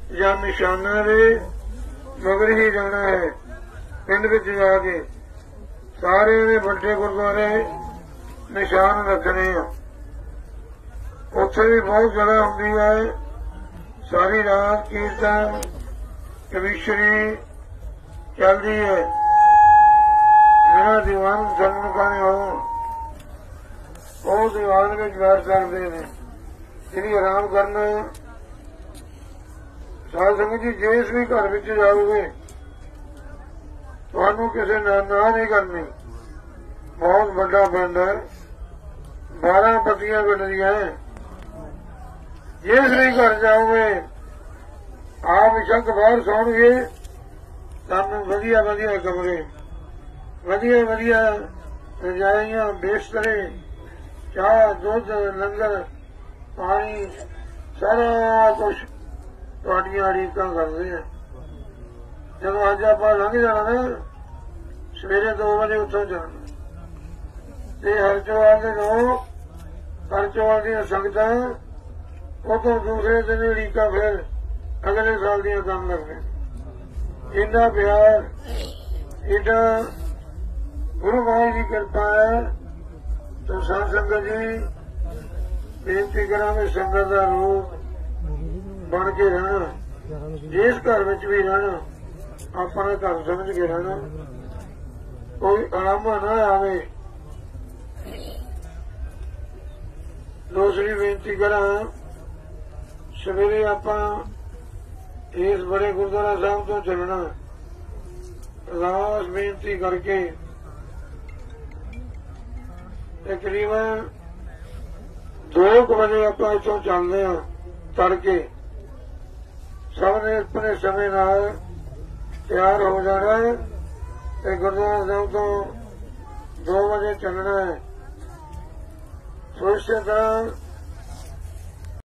ਜਾਂ ਨਿਸ਼ਾਨਾਂ ਦੇ ਮਗਰ ਹੀ ਜਾਣਾ ਹੈ। ਪਿੰਡ ਵਿੱਚ ਜਾ ਕੇ ਸਾਰੇ ਦੇ ਵੱਡੇ ਗੁਰਦੁਆਰੇ ਨਿਸ਼ਾਨ ਰੱਖਣੇ ਆ। ਉੱਥੇ ਵੀ ਬਹੁਤ ਜਗ੍ਹਾ ਹੁੰਦੀ ਹੈ। ਸਾਰੀ ਰਾਤ ਕੀਰਤਨ ਕਵੀਸ਼ਰੀ ਚੱਲਦੀ ਹੈ। ਜਿਹੜਾ ਦੀਵਾਨ ਸੁਣਨ ਕਰਨੇ ਹੋਣ ਉਹ ਦੀਵਾਨ ਵਿੱਚ ਬੈਠ ਸਕਦੇ ਨੇ। ਜਿਹਨੇ ਆਰਾਮ ਕਰਨਾ ਸਾਧ ਸੰਗਤ ਜੀ ਜਿਸ ਵੀ ਘਰ ਵਿੱਚ ਜਾਓਗੇ ਤੁਹਾਨੂੰ ਕਿਸੇ ਨਾਲ ਨਾ ਨਹੀਂ ਕਰਨੀ। ਬਹੁਤ ਵੱਡਾ ਪਿੰਡ ਹੈ, 12 ਪੱਤੀਆਂ ਪਿੰਡ ਦੀਆਂ। ਜਿਸ ਵੀ ਘਰ ਜਾਓਗੇ ਆਪ ਸ਼ੱਕ ਬਾਹਰ ਸੌਣਗੇ। ਤੁਹਾਨੂੰ ਵਧੀਆ ਵਧੀਆ ਕਮਰੇ, ਵਧੀਆ ਵਧੀਆ ਰਜਾਈਆਂ, ਬਿਸਤਰੇ, ਚਾਹ, ਦੁੱਧ, ਲੰਗਰ, ਪਾਣੀ, ਸਾਰਾ ਕੁਛ ਤੁਹਾਡੀਆਂ ਉਡੀਕਾਂ ਕਰਦੇ ਆ। ਜਦੋਂ ਅੱਜ ਆਪਾਂ ਲੰਘ ਜਾਣਾ ਨਾ ਸਵੇਰੇ 2 ਵਜੇ ਉੱਥੋਂ ਜਾਣਾ ਤੇ ਹਰਚੋਵਾਲ ਦੇ ਲੋਕ, ਹਰਚੋਵਾਲ ਦੀਆਂ ਸੰਗਤਾਂ ਉਦੋਂ ਦੂਸਰੇ ਦਿਨ ਉਡੀਕਾਂ ਫਿਰ ਅਗਲੇ ਸਾਲ ਦੀਆਂ ਕੰਮ ਕਰਦੇ। ਇੰਨਾ ਪਿਆਰ, ਏਡਾ ਗੁਰੂ ਮਹਾਰਾਜ ਦੀ ਕਿਰਪਾ ਹੈ। ਤਾਂ ਸਾਧ ਸੰਗਤ ਜੀ ਬੇਨਤੀ ਕਰਾਂਗੇ ਸੰਗਤ ਦਾ ਰੂਪ ਬਣ ਕੇ ਰਹਿਣਾ। ਜਿਸ ਘਰ ਵਿੱਚ ਵੀ ਰਹਿਣਾ ਆਪਣਾ ਘਰ ਸਮਝ ਕੇ ਰਹਿਣਾ। ਕੋਈ ਅਲਾਮਾ ਨਾ ਆਵੇ। ਦੂਸਰੀ ਬੇਨਤੀ ਕਰਾਂ, ਸਵੇਰੇ ਆਪਾਂ ਇਸ ਬੜੇ ਗੁਰਦੁਆਰਾ ਸਾਹਿਬ ਤੋਂ ਚੱਲਣਾ। ਅਰਦਾਸ ਬੇਨਤੀ ਕਰਕੇ ਤਕਰੀਬਨ 2 ਵਜੇ ਆਪਾਂ ਇੱਥੋਂ ਚੱਲਦੇ ਹਾਂ। ਤੜਕੇ ਸਭ ਨੇ ਆਪਣੇ ਸਮੇਂ ਨਾਲ ਤਿਆਰ ਹੋ ਜਾਣਾ ਤੇ ਗੁਰਦੁਆਰਾ ਸਾਹਿਬ ਤੋਂ 2 ਵਜੇ ਚੱਲਣਾ ਹੈ। ਸੋ ਇਸੇ ਤਰ੍ਹਾਂ